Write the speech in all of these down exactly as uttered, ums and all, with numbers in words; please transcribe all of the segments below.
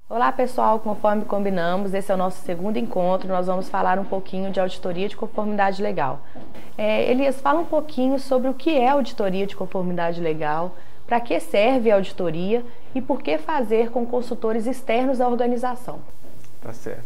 Olá pessoal, conforme combinamos, esse é o nosso segundo encontro, nós vamos falar um pouquinho de auditoria de conformidade legal. É, Elias, fala um pouquinho sobre o que é auditoria de conformidade legal, para que serve a auditoria e por que fazer com consultores externos à organização. Tá certo.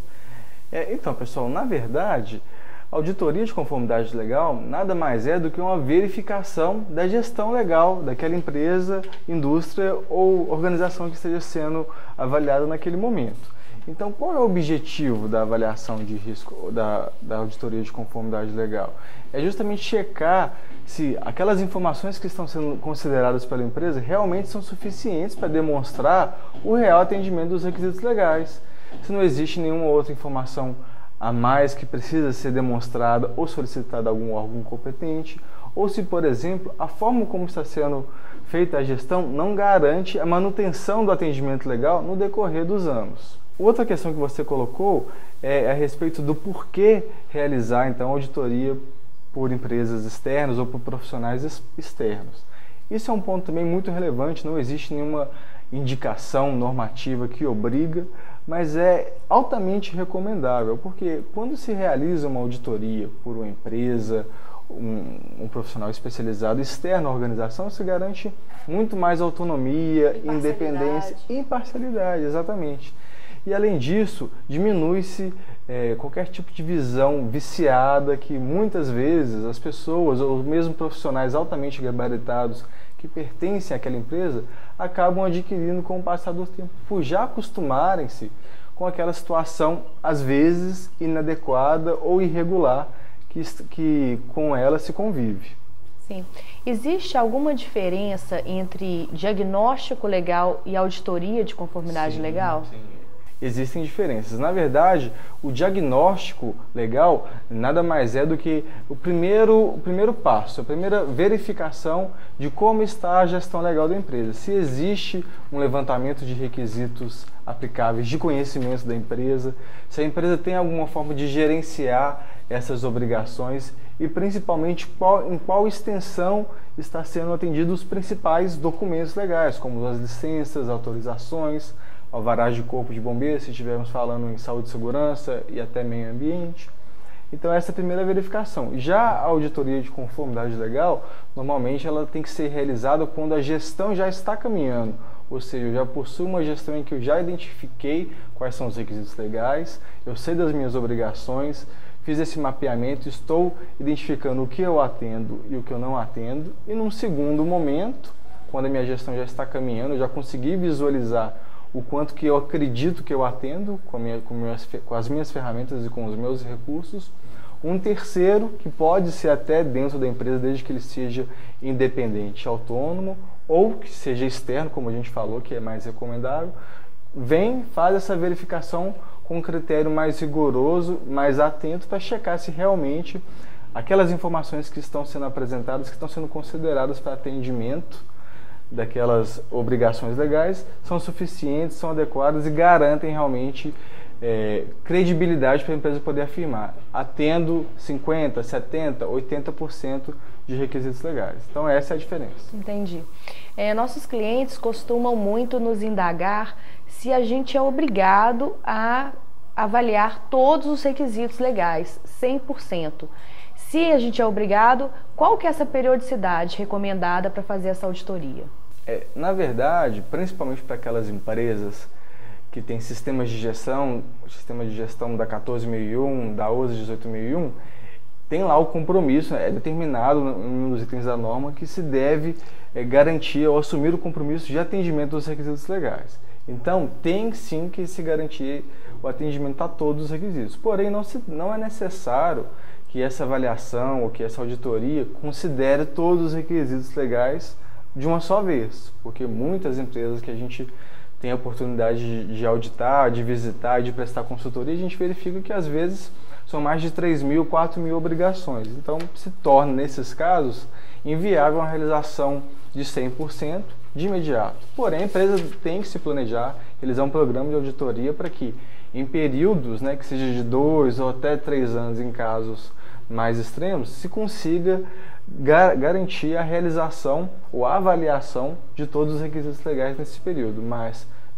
É, então pessoal, na verdade, a auditoria de conformidade legal nada mais é do que uma verificação da gestão legal daquela empresa, indústria ou organização que esteja sendo avaliada naquele momento. Então, qual é o objetivo da avaliação de risco, da, da auditoria de conformidade legal? É justamente checar se aquelas informações que estão sendo consideradas pela empresa realmente são suficientes para demonstrar o real atendimento dos requisitos legais. Se não existe nenhuma outra informação a mais que precisa ser demonstrada ou solicitada a algum órgão competente, ou se, por exemplo, a forma como está sendo feita a gestão não garante a manutenção do atendimento legal no decorrer dos anos. Outra questão que você colocou é a respeito do porquê realizar, então, auditoria por empresas externas ou por profissionais externos. Isso é um ponto também muito relevante, não existe nenhuma indicação normativa que obriga, mas é altamente recomendável, porque quando se realiza uma auditoria por uma empresa, um, um profissional especializado externo à organização, se garante muito mais autonomia, independência e imparcialidade, exatamente. E além disso, diminui-se é, qualquer tipo de visão viciada que muitas vezes as pessoas, ou mesmo profissionais altamente gabaritados que pertencem àquela empresa, acabam adquirindo com o passar do tempo, por já acostumarem-se com aquela situação, às vezes, inadequada ou irregular que, que com ela se convive. Sim. Existe alguma diferença entre diagnóstico legal e auditoria de conformidade Sim, legal? Sim. Existem diferenças. Na verdade, o diagnóstico legal nada mais é do que o primeiro, o primeiro passo, a primeira verificação de como está a gestão legal da empresa. Se existe um levantamento de requisitos aplicáveis de conhecimento da empresa, se a empresa tem alguma forma de gerenciar essas obrigações e principalmente qual, em qual extensão está sendo atendidos os principais documentos legais, como as licenças, autorizações, alvarás de corpo de bombeiros, se estivermos falando em saúde e segurança e até meio ambiente. Então essa é a primeira verificação. Já a auditoria de conformidade legal, normalmente ela tem que ser realizada quando a gestão já está caminhando, ou seja, eu já possuo uma gestão em que eu já identifiquei quais são os requisitos legais, eu sei das minhas obrigações, fiz esse mapeamento, estou identificando o que eu atendo e o que eu não atendo, e num segundo momento, quando a minha gestão já está caminhando, eu já consegui visualizar o quanto que eu acredito que eu atendo com, minha, com, minhas, com as minhas ferramentas e com os meus recursos. Um terceiro, que pode ser até dentro da empresa, desde que ele seja independente, autônomo, ou que seja externo, como a gente falou, que é mais recomendável, vem, faz essa verificação com um critério mais rigoroso, mais atento, para checar se realmente aquelas informações que estão sendo apresentadas, que estão sendo consideradas para atendimento daquelas obrigações legais, são suficientes, são adequadas e garantem realmente é, credibilidade para a empresa poder afirmar, atendo cinquenta, setenta, oitenta por cento de requisitos legais. Então essa é a diferença. Entendi. É, nossos clientes costumam muito nos indagar se a gente é obrigado a avaliar todos os requisitos legais, cem por cento. Se a gente é obrigado, qual que é essa periodicidade recomendada para fazer essa auditoria? É, na verdade, principalmente para aquelas empresas que têm sistemas de gestão, o sistema de gestão da quatorze mil e um, da O S dezoito mil e um, tem lá o compromisso, é determinado nos itens da norma que se deve é, garantir ou assumir o compromisso de atendimento dos requisitos legais. Então, tem sim que se garantir o atendimento a todos os requisitos. Porém, não, se, não é necessário que essa avaliação ou que essa auditoria considere todos os requisitos legais de uma só vez, porque muitas empresas que a gente tem a oportunidade de, de auditar, de visitar, de prestar consultoria, a gente verifica que às vezes são mais de três mil, quatro mil obrigações. Então se torna, nesses casos, inviável a realização de cem por cento de imediato. Porém, a empresa tem que se planejar, realizar um programa de auditoria para que em períodos, né, que seja de dois ou até três anos em casos mais extremos, se consiga gar garantir a realização ou a avaliação de todos os requisitos legais nesse período, mas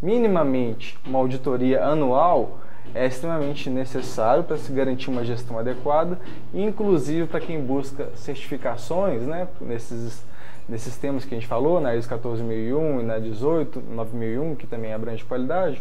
minimamente uma auditoria anual é extremamente necessário para se garantir uma gestão adequada, inclusive para quem busca certificações, né, nesses, nesses temas que a gente falou, na I S O quatorze mil e um e na dezoito, nove mil e um, que também abrange qualidade,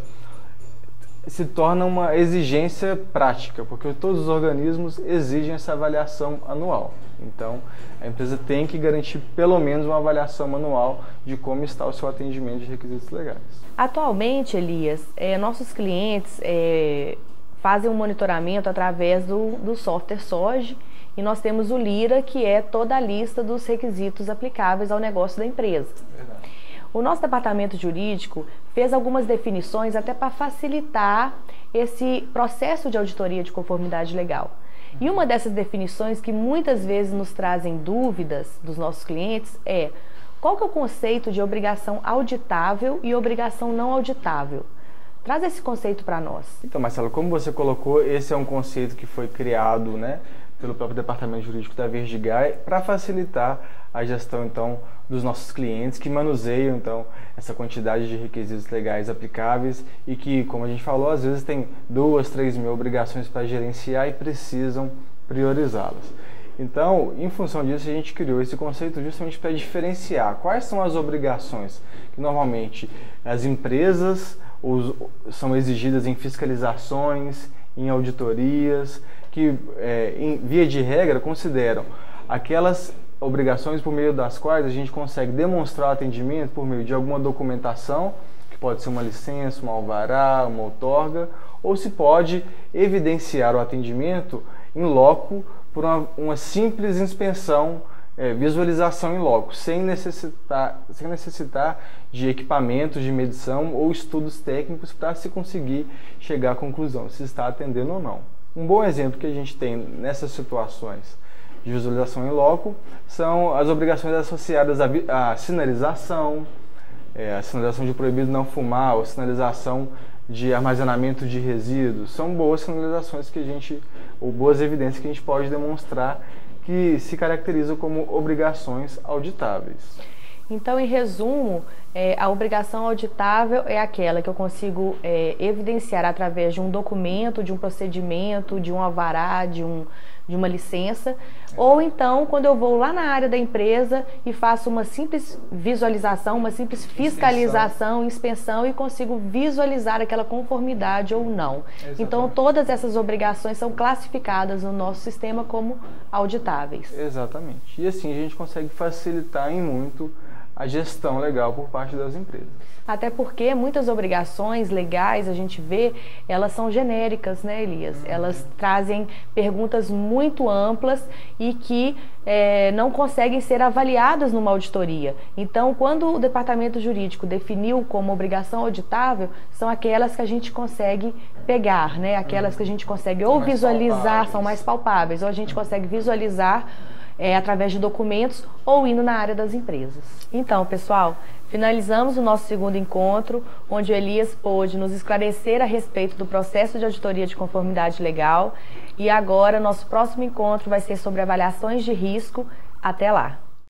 se torna uma exigência prática, porque todos os organismos exigem essa avaliação anual. Então, a empresa tem que garantir pelo menos uma avaliação anual de como está o seu atendimento de requisitos legais. Atualmente, Elias, é, nossos clientes é, fazem um monitoramento através do, do software S O G, e nós temos o Lira, que é toda a lista dos requisitos aplicáveis ao negócio da empresa. Verdade. O nosso departamento jurídico fez algumas definições até para facilitar esse processo de auditoria de conformidade legal. E uma dessas definições que muitas vezes nos trazem dúvidas dos nossos clientes é: qual que é o conceito de obrigação auditável e obrigação não auditável? Traz esse conceito para nós. Então, Marcelo, como você colocou, esse é um conceito que foi criado, né, pelo próprio departamento jurídico da Verdigai para facilitar a gestão, então, dos nossos clientes que manuseiam, então, essa quantidade de requisitos legais aplicáveis e que, como a gente falou, às vezes tem duas, três mil obrigações para gerenciar e precisam priorizá-las. Então, em função disso, a gente criou esse conceito justamente para diferenciar quais são as obrigações que normalmente as empresas os, são exigidas em fiscalizações, em auditorias, que, é, em via de regra, consideram aquelas obrigações por meio das quais a gente consegue demonstrar o atendimento por meio de alguma documentação, que pode ser uma licença, um alvará, uma outorga, ou se pode evidenciar o atendimento em loco por uma, uma simples inspeção, é, visualização em loco, sem necessitar, sem necessitar de equipamentos de medição ou estudos técnicos para se conseguir chegar à conclusão se está atendendo ou não. Um bom exemplo que a gente tem nessas situações de visualização em loco são as obrigações associadas à, à sinalização, é, a sinalização de proibido não fumar, ou sinalização de armazenamento de resíduos. São boas sinalizações que a gente, ou boas evidências que a gente pode demonstrar que se caracterizam como obrigações auditáveis. Então, em resumo, é, a obrigação auditável é aquela que eu consigo é, evidenciar através de um documento, de um procedimento, de um alvará, de, um, de uma licença, é. Ou então quando eu vou lá na área da empresa e faço uma simples visualização, uma simples fiscalização, inspeção, inspeção e consigo visualizar aquela conformidade ou não. Exatamente. Então, todas essas obrigações são classificadas no nosso sistema como auditáveis. Exatamente. E assim a gente consegue facilitar em muito a gestão legal por parte das empresas. Até porque muitas obrigações legais, a gente vê, elas são genéricas, né, Elias? Uhum. Elas trazem perguntas muito amplas e que é, não conseguem ser avaliadas numa auditoria. Então, quando o departamento jurídico definiu como obrigação auditável, são aquelas que a gente consegue pegar, né? Aquelas uhum. que a gente consegue ou visualizar, palpáveis. São mais palpáveis, ou a gente uhum. consegue visualizar É, através de documentos ou indo na área das empresas. Então, pessoal, finalizamos o nosso segundo encontro, onde o Elias pôde nos esclarecer a respeito do processo de auditoria de conformidade legal. E agora, nosso próximo encontro vai ser sobre avaliações de risco. Até lá!